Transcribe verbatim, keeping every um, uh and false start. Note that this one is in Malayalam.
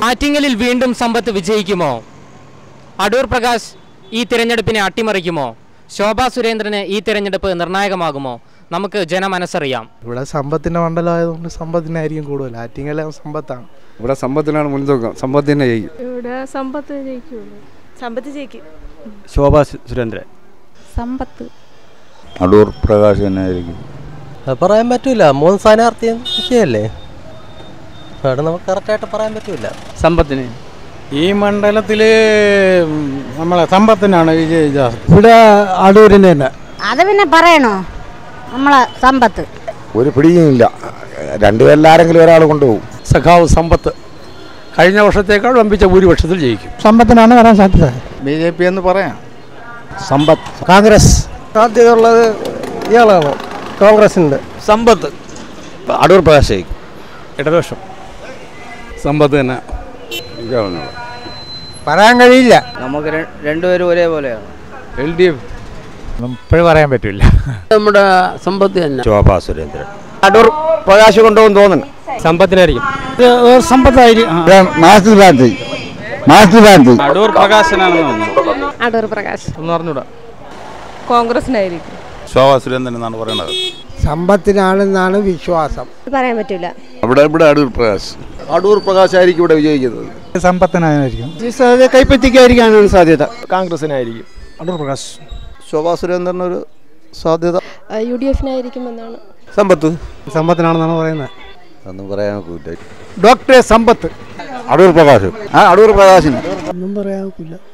ആറ്റിങ്ങലിൽ വീണ്ടും സമ്പത്ത് വിജയിക്കുമോ? അടൂർ പ്രകാശ് ഈ തിരഞ്ഞെടുപ്പിനെ അട്ടിമറിക്കുമോ? ശോഭാ സുരേന്ദ്രന് ഈ തിരഞ്ഞെടുപ്പ് നിർണായകമാകുമോ? നമുക്ക് ജനമനസ്സറിയാം. ഇവിടെ സമ്പത്തിന്റെ മണ്ഡലമായതുകൊണ്ട് സമ്പത്തിനായിരിക്കും കൂടുതൽ. ആറ്റിങ്ങൽ സമ്പത്താണ്. ഇവിടെ സമ്പത്തിനാണ് മുൻതൂക്കം. സമ്പത്തിനെ ജയിക്കും. ഇവിടെ സമ്പത്ത് ജയിക്കുള്ളൂ. സമ്പത്ത് ജയിക്കും. ശോഭാ സുരേന്ദ്രൻ. സമ്പത്ത്. അടൂർ പ്രകാശ് തന്നെ ആയിരിക്കും. പറയാൻ പറ്റൂല. മൂന്ന് സ്ഥാനാർത്ഥി ഒക്കെയല്ലേ, അവിടെ നമുക്ക് കറക്റ്റായിട്ട് പറയാൻ പറ്റൂല. സമ്പത്തിന് ഈ മണ്ഡലത്തിൽ നമ്മളെ സമ്പത്തിനാണ് വിജയിച്ചത്. ഇവിടെ അടൂരിന്റെ തന്നെ. അത് പിന്നെ പറയണോ? നമ്മളെ സമ്പത്ത് ഒരു പിടിയുമില്ല. രണ്ടുപേരിലാരെങ്കിലും ഒരാൾ കൊണ്ടുപോകും. സഖാവ് സമ്പത്ത് കഴിഞ്ഞ വർഷത്തേക്കാൾ വമ്പിച്ച ഭൂരിപക്ഷത്തിൽ ജയിക്കും. സമ്പത്തിനാണ് വരാൻ സാധ്യത. ബി ജെ പി എന്ന് പറയാം. സമ്പത്ത്. കോൺഗ്രസ് സാധ്യതയുള്ളത് ഇയാളാണോ? കോൺഗ്രസിന്റെ. സമ്പത്ത്. അടൂർ പ്രകാശ് ജയിക്കും. ഇടതുപക്ഷം. സമ്പത്ത് തന്നെ. പറയാൻ കഴിയില്ല. നമുക്ക് രണ്ടുപേരും ഒരേപോലെയാണ്. എൽ ഡി എഫ് ഇപ്പോഴും പറയാൻ പറ്റില്ല. നമ്മുടെ സമ്പത്ത് തന്നെ. ശോഭാ സുരേന്ദ്രൻ. അടൂർ പ്രകാശ് കൊണ്ടുപോകും തോന്നുന്നു. സമ്പത്തിനായിരിക്കും. സമ്പത്തായിരിക്കും. അടൂർ പ്രകാശനാണെന്ന് തോന്നുന്നു. അടൂർ പ്രകാശ്. ഒന്ന് അറിഞ്ഞൂടാ. കോൺഗ്രസിനായിരിക്കും. ശോഭാ സുരേന്ദ്രൻ എന്നാണ് പറയുന്നത്. സമ്പത്തിനാണെന്നാണ് വിശ്വാസം. പറയാൻ പറ്റൂല. അവിടെ ഇവിടെ അടൂർ പ്രകാശ്. അടൂർ പ്രകാശ് ആയിരിക്കും ഇവിടെ വിജയിക്കുന്നത്. സമ്പത്തിനായിരിക്കും. കൈപ്പറ്റിക്കായിരിക്കാനാണ് സാധ്യത. കോൺഗ്രസിനായിരിക്കും. അടൂർ പ്രകാശ്. ശോഭാ സുരേന്ദ്രൻ ഒരു സാധ്യത. യു ഡി എഫിനായിരിക്കും എന്നാണ്. സമ്പത്ത്. സമ്പത്തിനാണെന്നാണ് പറയുന്നത്. ഒന്നും പറയാൻ ഡോക്ടർ സമ്പത്ത്. അടൂർ പ്രകാശ്. ആ അടൂർ പ്രകാശിന് ഒന്നും പറയാൻ